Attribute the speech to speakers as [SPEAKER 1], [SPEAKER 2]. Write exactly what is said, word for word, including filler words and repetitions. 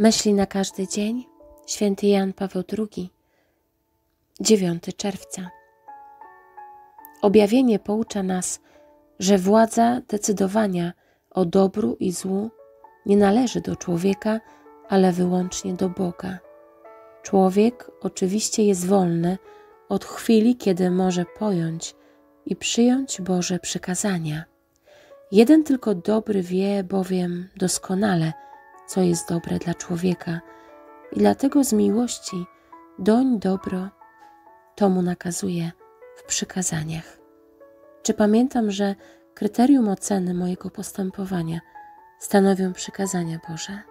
[SPEAKER 1] Myśli na każdy dzień. Święty Jan Paweł drugi, dziewiątego czerwca. Objawienie poucza nas, że władza decydowania o dobru i złu nie należy do człowieka, ale wyłącznie do Boga. Człowiek oczywiście jest wolny od chwili, kiedy może pojąć i przyjąć Boże przykazania. Jeden tylko dobry wie bowiem doskonale, co jest dobre dla człowieka i dlatego z miłości doń dobro to mu nakazuje w przykazaniach. Czy pamiętam, że kryterium oceny mojego postępowania stanowią przykazania Boże?